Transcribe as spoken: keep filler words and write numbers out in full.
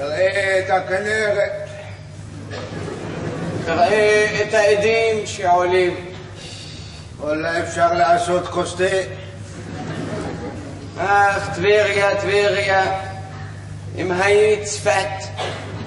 תראה את הכנרת. תראה את העדים שעולים. אולי אפשר לעשות כוס תה. אך, טבריה, טבריה, אם היית צפת,